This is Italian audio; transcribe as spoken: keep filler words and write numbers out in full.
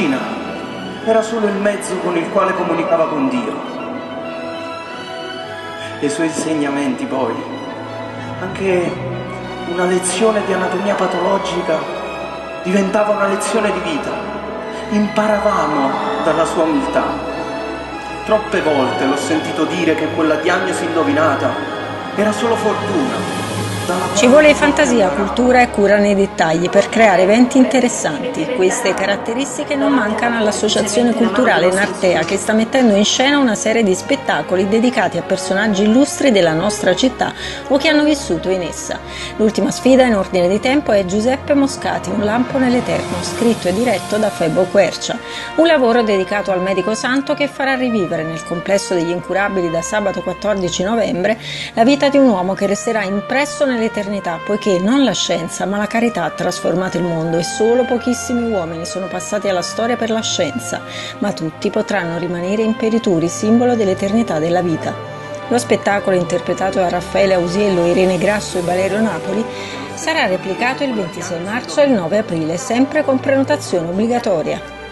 medicina era solo il mezzo con il quale comunicava con Dio. E i suoi insegnamenti poi, anche una lezione di anatomia patologica diventava una lezione di vita. Imparavamo dalla sua umiltà. Troppe volte l'ho sentito dire che quella diagnosi indovinata era solo fortuna. Ci vuole fantasia, cultura e cura nei dettagli per creare eventi interessanti. Queste caratteristiche non mancano all'Associazione Culturale Nartea, che sta mettendo in scena una serie di spettacoli dedicati a personaggi illustri della nostra città o che hanno vissuto in essa. L'ultima sfida in ordine di tempo è Giuseppe Moscati, un lampo nell'eterno, scritto e diretto da Febo Quercia. Un lavoro dedicato al medico santo che farà rivivere nel complesso degli Incurabili da sabato quattordici novembre la vita di un uomo che resterà impresso nell'eternità, poiché non la scienza ma la carità ha trasformato il mondo e solo pochissimi uomini sono passati alla storia per la scienza, ma tutti potranno rimanere imperituri, simbolo dell'eternità della vita. Lo spettacolo, interpretato da Raffaele Ausiello, Irene Grasso e Valerio Napoli, sarà replicato il ventisei marzo e il nove aprile, sempre con prenotazione obbligatoria.